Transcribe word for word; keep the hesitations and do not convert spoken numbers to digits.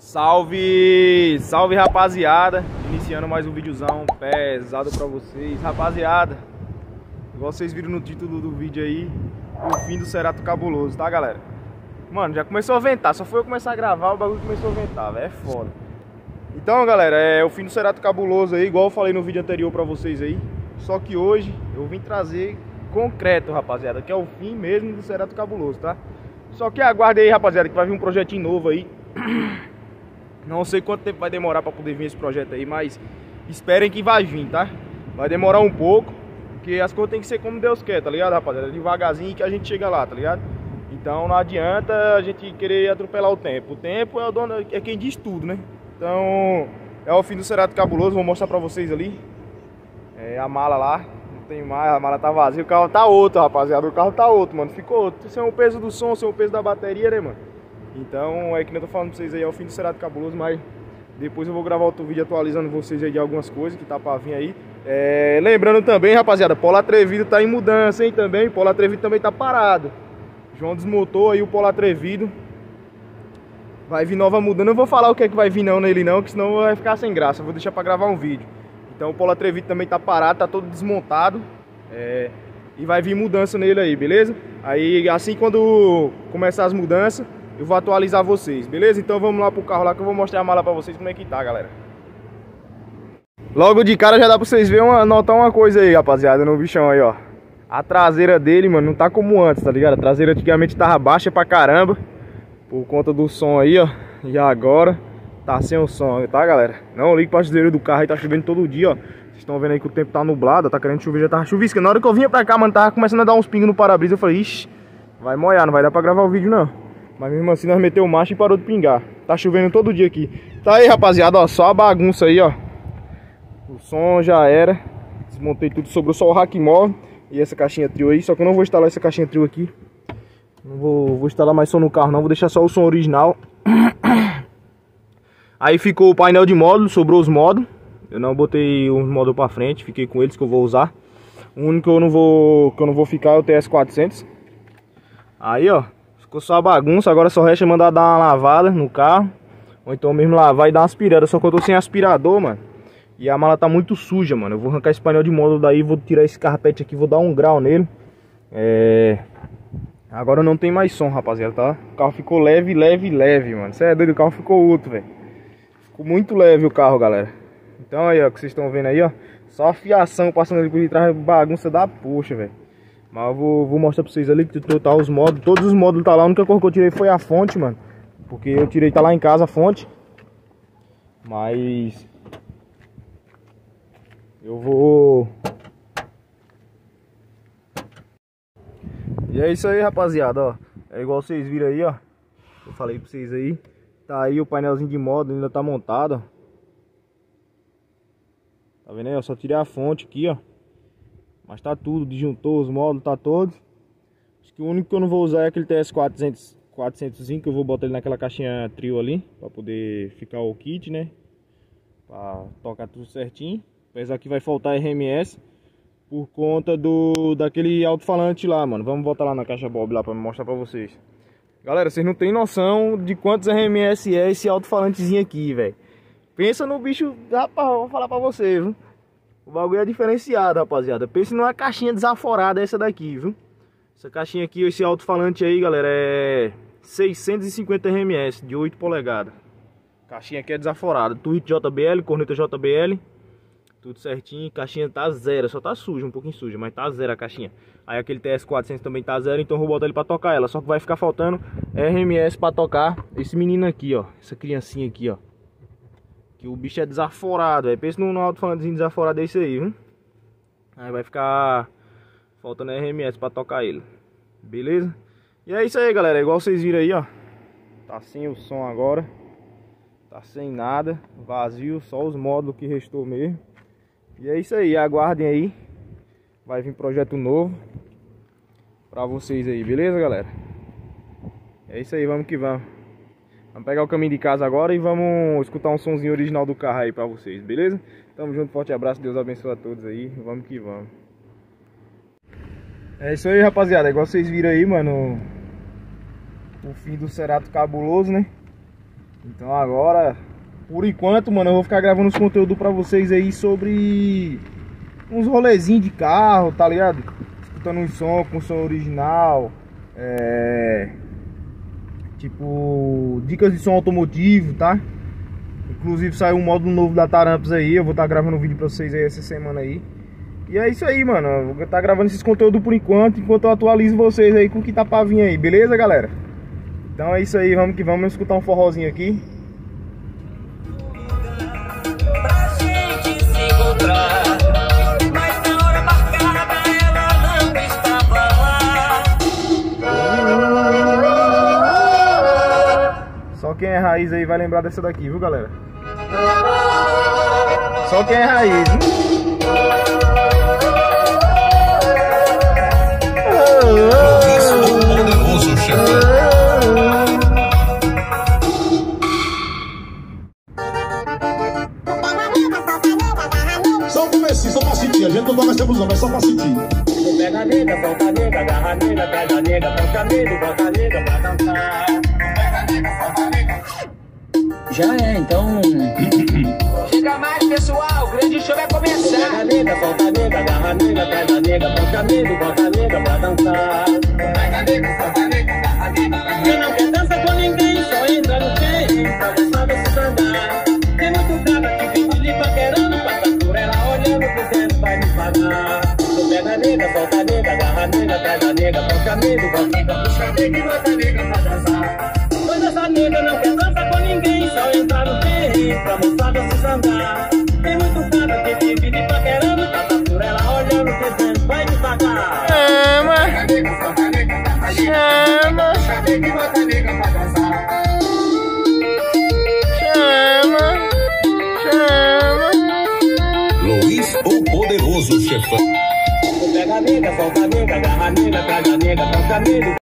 Salve, salve rapaziada, iniciando mais um videozão pesado pra vocês. Rapaziada, igual vocês viram no título do vídeo aí, o fim do Cerato Cabuloso, tá galera? Mano, já começou a ventar, só foi eu começar a gravar, o bagulho começou a ventar, velho, é foda. Então galera, é o fim do Cerato Cabuloso aí, igual eu falei no vídeo anterior pra vocês aí. Só que hoje eu vim trazer concreto, rapaziada, que é o fim mesmo do Cerato Cabuloso, tá? Só que aguarde aí, rapaziada, que vai vir um projetinho novo aí. Não sei quanto tempo vai demorar pra poder vir esse projeto aí, mas esperem que vai vir, tá? Vai demorar um pouco, porque as coisas tem que ser como Deus quer, tá ligado, rapaziada? Devagarzinho que a gente chega lá, tá ligado? Então não adianta a gente querer atropelar o tempo. O tempo é o dono, é quem diz tudo, né? Então é o fim do Cerato Cabuloso, vou mostrar pra vocês ali. É a mala lá, não tem mais, a mala tá vazia, o carro tá outro, rapaziada. O carro tá outro, mano, ficou outro. Sem o peso do som, sem o peso da bateria, né, mano? Então é que eu tô falando pra vocês aí, é o fim do Cerato Cabuloso, mas depois eu vou gravar outro vídeo atualizando vocês aí de algumas coisas que tá pra vir aí. É, lembrando também, rapaziada, Polo Atrevido tá em mudança, hein, também. Polo Atrevido também tá parado. João desmontou aí o Polo Atrevido. Vai vir nova mudança. Não vou falar o que é que vai vir não nele não, que senão vai ficar sem graça. Vou deixar pra gravar um vídeo. Então o Polo Atrevido também tá parado, tá todo desmontado. É, e vai vir mudança nele aí, beleza? Aí assim quando começar as mudanças, eu vou atualizar vocês, beleza? Então vamos lá pro carro lá que eu vou mostrar a mala pra vocês como é que tá, galera. Logo de cara já dá pra vocês verem, uma, notar uma coisa aí, rapaziada, no bichão aí, ó. A traseira dele, mano, não tá como antes, tá ligado? A traseira antigamente tava baixa pra caramba, por conta do som aí, ó. E agora tá sem o som, tá, galera? Não ligue pra chuveiro do carro aí, tá chovendo todo dia, ó. Vocês estão vendo aí que o tempo tá nublado, tá querendo chover, já tava chuviscando. Na hora que eu vinha pra cá, mano, tava começando a dar uns pingos no para-brisa. Eu falei, ixi, vai molhar, não vai dar pra gravar o vídeo, não. Mas mesmo assim nós meteu o macho e parou de pingar. Tá chovendo todo dia aqui. Tá aí, rapaziada, ó, só a bagunça aí, ó. O som já era. Desmontei tudo, sobrou só o rack móvel e essa caixinha trio aí. Só que eu não vou instalar essa caixinha trio aqui. Não vou, vou instalar mais som no carro não, vou deixar só o som original. Aí ficou o painel de módulo, sobrou os módulos. Eu não botei os módulos pra frente, fiquei com eles que eu vou usar. O único que eu não vou, que eu não vou ficar é o T S quatrocentos. Aí, ó. Ficou só a bagunça, agora só resta mandar dar uma lavada no carro. Ou então mesmo lavar e dar uma aspirada. Só que eu tô sem aspirador, mano. E a mala tá muito suja, mano. Eu vou arrancar esse painel de módulo daí, vou tirar esse carpete aqui, vou dar um grau nele. É... Agora não tem mais som, rapaziada, tá? O carro ficou leve, leve, leve, mano. Você é doido, o carro ficou outro, velho. Ficou muito leve o carro, galera. Então aí, ó, que vocês estão vendo aí, ó. Só a fiação passando ali por detrás, bagunça da poxa, velho. Mas eu vou, vou mostrar pra vocês ali que tá os módulos. Todos os módulos tá lá. A única coisa que eu tirei foi a fonte, mano. Porque eu tirei, tá lá em casa a fonte. Mas eu vou... E é isso aí, rapaziada, ó. É igual vocês viram aí, ó. Eu falei pra vocês aí. Tá aí o painelzinho de módulo, ainda tá montado, ó. Tá vendo aí, ó? Só tirei a fonte aqui, ó. Mas tá tudo, disjuntor, os módulos, tá todos. Acho que o único que eu não vou usar é aquele T S quatrocentos, quatrocentos, que eu vou botar ele naquela caixinha trio ali, pra poder ficar o kit, né? Pra tocar tudo certinho. Apesar que vai faltar R M S por conta do daquele alto-falante lá, mano. Vamos botar lá na caixa Bob lá pra mostrar pra vocês. Galera, vocês não tem noção de quantos R M S é esse alto-falantezinho aqui, velho. Pensa no bicho, rapaz, vou falar pra vocês, viu? O bagulho é diferenciado, rapaziada. Pense numa caixinha desaforada essa daqui, viu? Essa caixinha aqui, esse alto-falante aí, galera, é seiscentos e cinquenta R M S de oito polegadas. Caixinha aqui é desaforada. Tweet J B L, corneta J B L. Tudo certinho. Caixinha tá zero, só tá suja, um pouquinho suja, mas tá zero a caixinha. Aí aquele T S quatrocentos também tá zero, então eu vou botar ele pra tocar ela. Só que vai ficar faltando R M S pra tocar esse menino aqui, ó. Essa criancinha aqui, ó. Que o bicho é desaforado, velho. Pensa num alto-falantezinho desaforado desse aí, viu? Aí vai ficar faltando R M S pra tocar ele. Beleza? E é isso aí, galera. Igual vocês viram aí, ó. Tá sem o som agora. Tá sem nada. Vazio, só os módulos que restou mesmo. E é isso aí, aguardem aí. Vai vir projeto novo pra vocês aí, beleza, galera? É isso aí, vamos que vamos. Vamos pegar o caminho de casa agora e vamos escutar um sonzinho original do carro aí pra vocês, beleza? Tamo junto, forte abraço, Deus abençoe a todos aí, vamos que vamos. É isso aí, rapaziada, igual vocês viram aí, mano. O fim do Cerato Cabuloso, né? Então agora, por enquanto, mano, eu vou ficar gravando os conteúdos pra vocês aí sobre uns rolezinhos de carro, tá ligado? Escutando um som com som original, é... tipo, dicas de som automotivo, tá? Inclusive saiu um módulo novo da Taramps aí, eu vou estar gravando um vídeo pra vocês aí essa semana aí. E é isso aí, mano, eu vou estar gravando esses conteúdos por enquanto, enquanto eu atualizo vocês aí com o que tá pra vir aí, beleza, galera? Então é isso aí, vamos que vamos, vamos escutar um forrozinho aqui. Pra gente se encontrar, mas na hora marcada ela não estava lá. Só quem é raiz aí vai lembrar dessa daqui, viu, galera? Só quem é raiz, hein? Poderoso chefão. Só um comecinho, só pra sentir. A gente não vai mais ter busão, mas só pra sentir. Pega a nega, solta a nega, agarra a nega, pega a nega, puxa a nega, bota a nega pra dançar. Pega a nega, solta a nega. Já é, então. Chega mais, pessoal, o grande show vai começar. Pega a nega, solta a nega, agarra a nega, pega a nega, puxa a nega, bota a nega pra dançar. Pega a nega, solta a nega, agarra a nega. Quem não quer dançar com ninguém, só entra no game pra dançar desse andar. Tem muito cara que vive lhe paquerando, passa por ela olhando, dizendo vai me pagar. Pega a nega, solta a nega, agarra a nega, pega a nega, puxa a nega, bota a nega, puxa a nega e bota a nega pra dançar. Pois essa nega não quer dançar com ninguém, só entrar no terreno pra moçada se zangar. Tem muito cara que vive lhe paquerando, passa por ela olhando, dizendo vai me pagar. Chama, Pega a nega, solta a nega, agarra a nega, chama, puxa a nega e bota a nega pra dançar. chama, chama. Luiz, o poderoso chefão. Pega a nega, solta a nega, agarra a nega, pega a nega, puxa a nega.